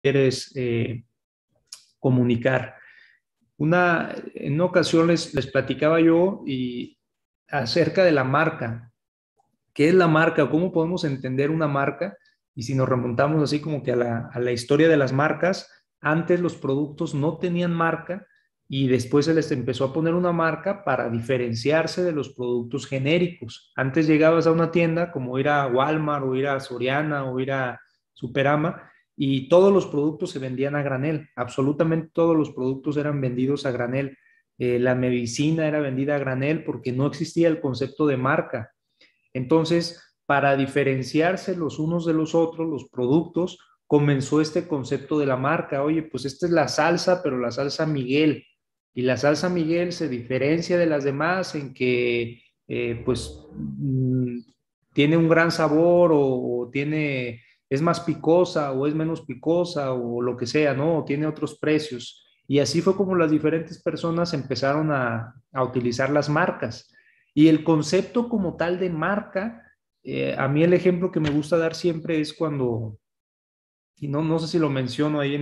quieres comunicar. En una ocasión les platicaba yo acerca de la marca. ¿Qué es la marca? ¿Cómo podemos entender una marca? Y si nos remontamos así como que a la historia de las marcas, antes los productos no tenían marca y después se les empezó a poner una marca para diferenciarse de los productos genéricos. Antes llegabas a una tienda como ir a Walmart o ir a Soriana o ir a Superama y todos los productos se vendían a granel. Absolutamente todos los productos eran vendidos a granel. La medicina era vendida a granel porque no existía el concepto de marca. Entonces, para diferenciarse los unos de los otros, los productos, comenzó este concepto de la marca. Oye, pues esta es la salsa, pero la salsa Miguel. Y la salsa Miguel se diferencia de las demás en que, pues, tiene un gran sabor o tiene, es más picosa o es menos picosa o lo que sea, ¿no? O tiene otros precios. Y así fue como las diferentes personas empezaron a utilizar las marcas. Y el concepto como tal de marca, a mí el ejemplo que me gusta dar siempre es cuando, y no sé si lo menciono ahí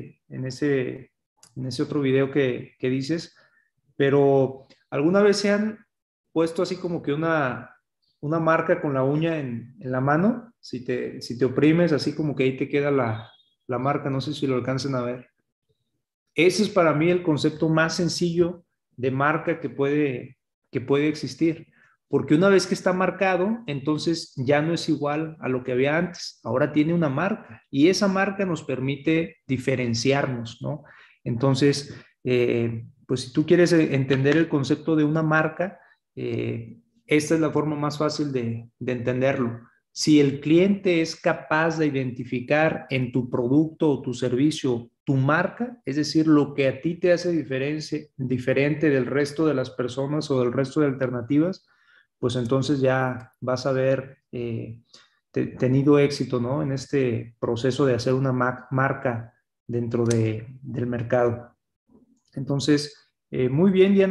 en ese otro video que dices, pero alguna vez se han puesto así como que una marca con la uña en la mano, si te oprimes, así como que ahí te queda la marca, no sé si lo alcancen a ver. Ese es para mí el concepto más sencillo de marca que puede existir, porque una vez que está marcado, entonces ya no es igual a lo que había antes, ahora tiene una marca y esa marca nos permite diferenciarnos, ¿no? Entonces, pues si tú quieres entender el concepto de una marca, esta es la forma más fácil de entenderlo. Si el cliente es capaz de identificar en tu producto o tu servicio tu marca, es decir, lo que a ti te hace diferente del resto de las personas o del resto de alternativas, pues entonces ya vas a haber tenido éxito, ¿no? En este proceso de hacer una marca dentro del mercado. Entonces, muy bien, Diana.